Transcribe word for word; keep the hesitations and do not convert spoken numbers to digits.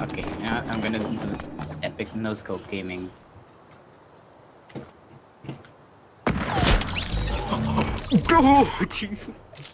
Okay, you know what? I'm gonna do epic no scope gaming. Oh, Jesus.